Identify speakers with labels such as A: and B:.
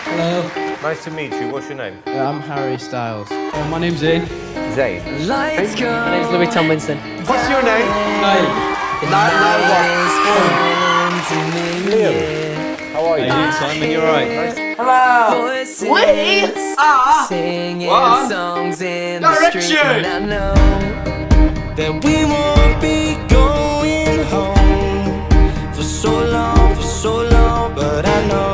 A: Hello.
B: Nice to meet you. What's your name?
A: I'm Harry Styles. My name's Zane.
B: Zane.
C: My name's Louis Tomlinson.
B: What's your name?
A: Niall.
B: Liam. How are you?
A: How you doing, Simon? You alright?
D: Hello. We are
C: singing
D: one
C: songs in
D: direction.
C: the street, and I know that we won't be going home for so long, but I know